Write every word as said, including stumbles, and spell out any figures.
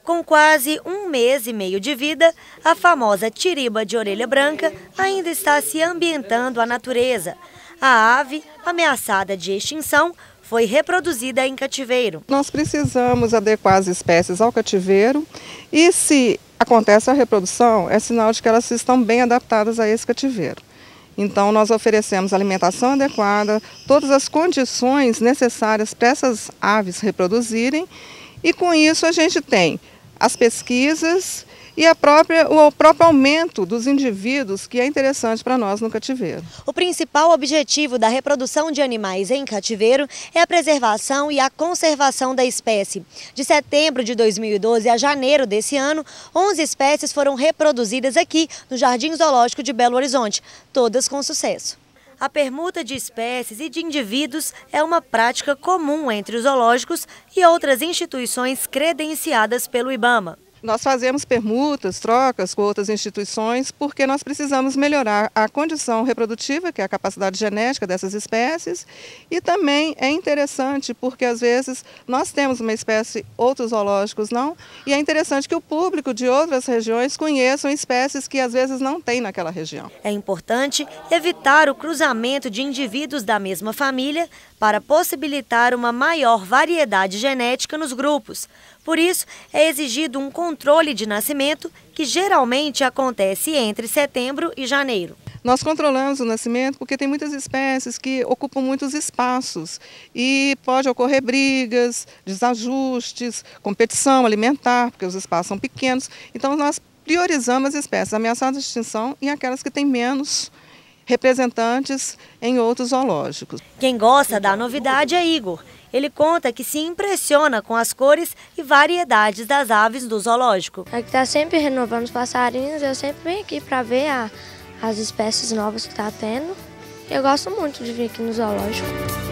Com quase um mês e meio de vida, a famosa tiriba de orelha branca ainda está se ambientando à natureza. A ave, ameaçada de extinção, foi reproduzida em cativeiro. Nós precisamos adequar as espécies ao cativeiro e, se acontece a reprodução, é sinal de que elas estão bem adaptadas a esse cativeiro. Então, nós oferecemos alimentação adequada, todas as condições necessárias para essas aves reproduzirem, e com isso a gente tem as pesquisas e a própria, o próprio aumento dos indivíduos, que é interessante para nós no cativeiro. O principal objetivo da reprodução de animais em cativeiro é a preservação e a conservação da espécie. De setembro de dois mil e doze a janeiro desse ano, onze espécies foram reproduzidas aqui no Jardim Zoológico de Belo Horizonte, todas com sucesso. A permuta de espécies e de indivíduos é uma prática comum entre os zoológicos e outras instituições credenciadas pelo IBAMA. Nós fazemos permutas, trocas com outras instituições, porque nós precisamos melhorar a condição reprodutiva, que é a capacidade genética dessas espécies, e também é interessante porque, às vezes, nós temos uma espécie, outros zoológicos não, e é interessante que o público de outras regiões conheçam espécies que, às vezes, não tem naquela região. É importante evitar o cruzamento de indivíduos da mesma família para possibilitar uma maior variedade genética nos grupos. Por isso, é exigido um controle de nascimento que geralmente acontece entre setembro e janeiro. Nós controlamos o nascimento porque tem muitas espécies que ocupam muitos espaços e pode ocorrer brigas, desajustes, competição alimentar, porque os espaços são pequenos. Então, nós priorizamos as espécies ameaçadas de extinção e aquelas que têm menos representantes em outros zoológicos. Quem gosta da novidade é Igor. Ele conta que se impressiona com as cores e variedades das aves do zoológico. Aqui está sempre renovando os passarinhos, eu sempre venho aqui para ver a, as espécies novas que está tendo. Eu gosto muito de vir aqui no zoológico.